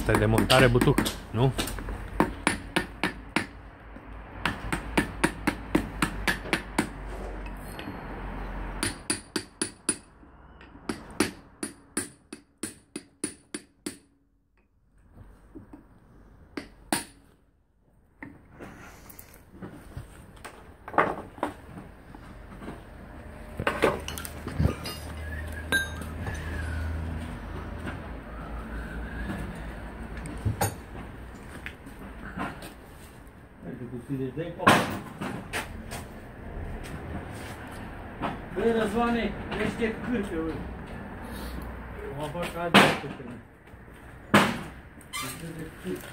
Asta e demontare butuc, nu? Băi, Răzvane, ești câte, ui. Mă fac ca adeptă pe mine. Ești de câte.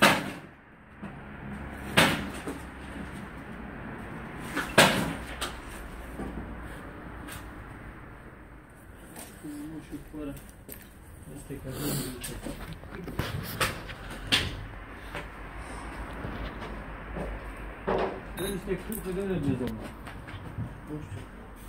Nu știu fără. Asta e ca de Băi, niște câte de unde, domnule? Nu știu.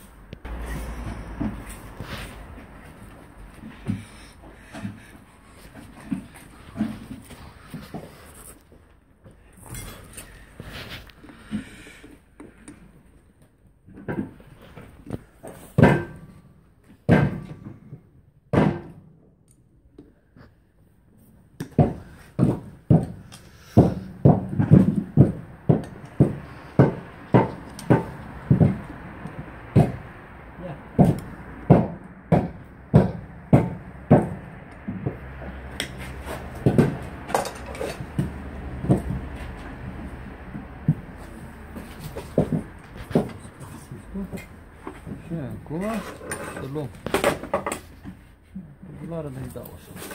Și acum să luăm tubulară de-i dau așa.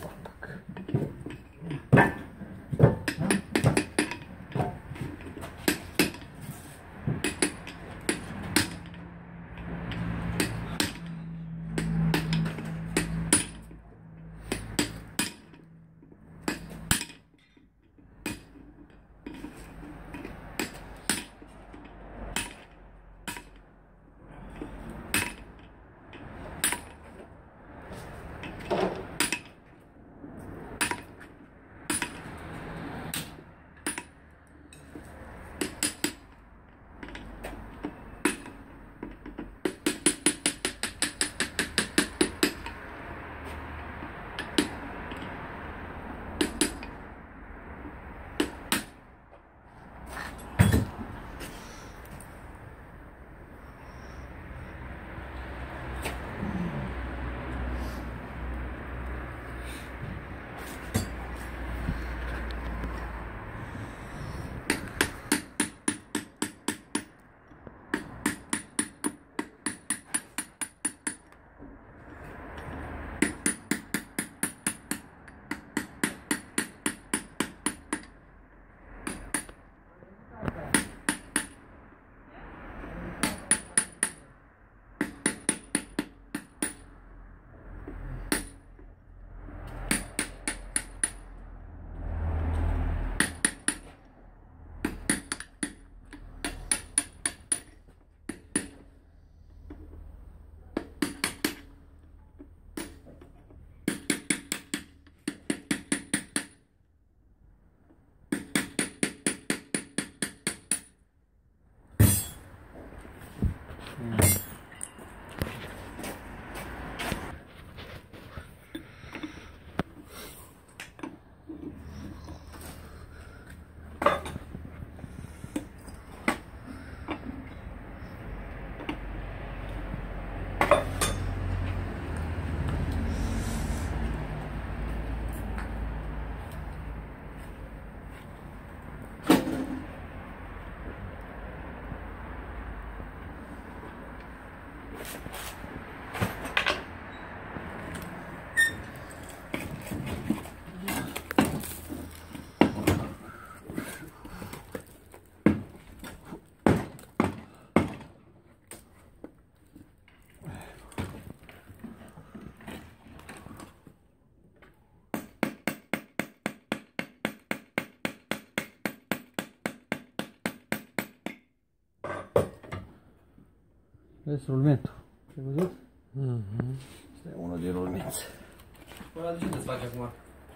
Vezi rulmentul. Ai văzut? Asta e unul din rulmenți. Ăla de ce te-ți faci acum?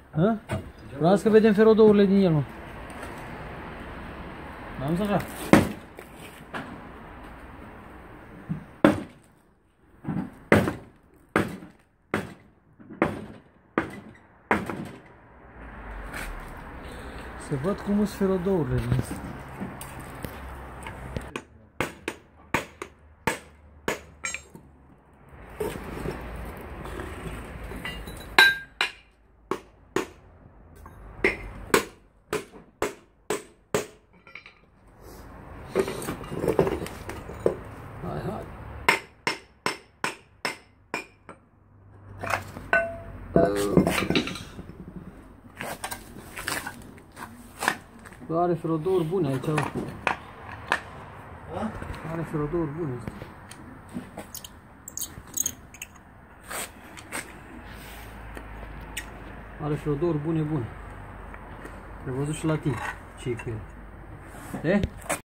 Hă? Vreau să vedem ferodourile din el, mă. Am să așa. Să văd cum sunt ferodourile din astea. Are ferodouri bune aici. Are ferodouri bune. Are ferodouri bune. Trebuie văzut și la tine ce e cu el.